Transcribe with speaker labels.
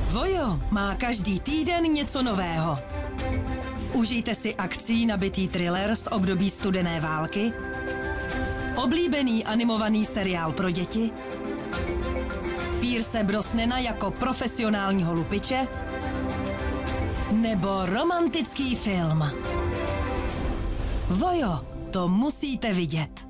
Speaker 1: Vojo má každý týden něco nového. Užijte si akcí nabitý thriller z období studené války, oblíbený animovaný seriál pro děti, Pierce Brosnana jako profesionálního lupiče nebo romantický film. Vojo, to musíte vidět.